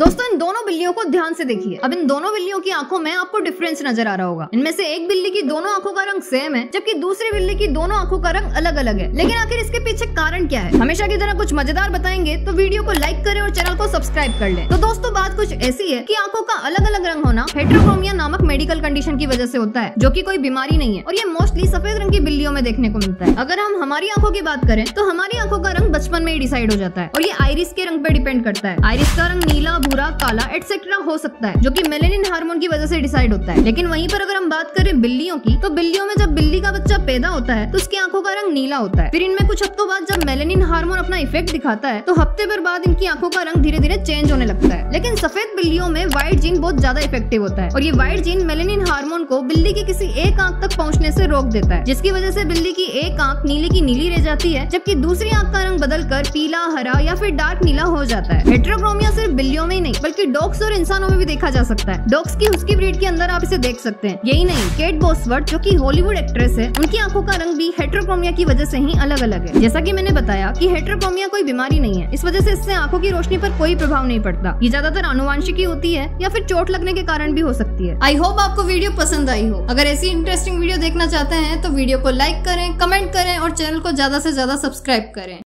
दोस्तों इन दोनों बिल्लियों को ध्यान से देखिए। अब इन दोनों बिल्लियों की आंखों में आपको डिफरेंस नजर आ रहा होगा। इनमें से एक बिल्ली की दोनों आंखों का रंग सेम है, जबकि दूसरी बिल्ली की दोनों आंखों का रंग अलग अलग है। लेकिन आखिर इसके पीछे कारण क्या है? हमेशा की तरह कुछ मजेदार बताएंगे, तो वीडियो को लाइक करें और चैनल को सब्सक्राइब कर लें। तो दोस्तों बात कुछ ऐसी है कि आंखों का अलग अलग रंग होना हेटेरोक्रोमिया नामक मेडिकल कंडीशन की वजह से होता है, जो कि कोई बीमारी नहीं है और ये मोस्टली सफेद रंग की बिल्लियों में देखने को मिलता है। अगर हम हमारी आंखों की बात करें तो हमारी आंखों का रंग बचपन में ही डिसाइड हो जाता है और ये आइरिस के रंग पे डिपेंड करता है। आइरिस का रंग नीला, भूरा, काला एटसेट्रा हो सकता है, जो कि मेलेनिन हार्मोन की वजह से डिसाइड होता है। लेकिन वहीं पर अगर हम बात करें बिल्लियों की, तो बिल्लियों में जब बिल्ली का बच्चा पैदा होता है तो उसकी आंखों का रंग नीला होता है। फिर इनमें कुछ हफ्तों बाद जब मेलेनिन हार्मोन अपना इफेक्ट दिखाता है तो हफ्ते भर बाद इनकी आंखों का रंग धीरे धीरे चेंज होने लगता है। लेकिन सफेद बिल्लियों में व्हाइट जीन बहुत ज्यादा इफेक्टिव होता है और ये व्हाइट जीन मेलेनिन हार्मोन को बिल्ली की किसी एक आंख तक पहुंचने से रोक देता है, जिसकी वजह से बिल्ली की एक आंख नीली की नीली रह जाती है, जबकि दूसरी आंख का रंग बदलकर पीला, हरा या फिर डार्क नीला हो जाता है। हेटेरोक्रोमिया सिर्फ बिल्लियों में ही नहीं बल्कि डॉग्स और इंसानों में भी देखा जा सकता है। डॉग्स की हुस्की ब्रीड के अंदर आप इसे देख सकते हैं। यही नहीं, केट बॉसवर्थ जो कि हॉलीवुड एक्ट्रेस है, उनकी आंखों का रंग भी हेटेरोक्रोमिया की वजह से ही अलग अलग है। जैसा कि मैंने बताया कि हेटेरोक्रोमिया कोई बीमारी नहीं है, इस वजह से इससे आंखों की रोशनी पर कोई प्रभाव नहीं पड़ता। ये ज्यादातर आनुवांशिकी होती है या फिर चोट लगने के कारण भी हो सकती है। आई होप आपको वीडियो पसंद आई हो। अगर ऐसी इंटरेस्टिंग वीडियो देखना चाहते हैं तो वीडियो को लाइक करें, कमेंट करें और चैनल को ज्यादा से ज्यादा सब्सक्राइब करें।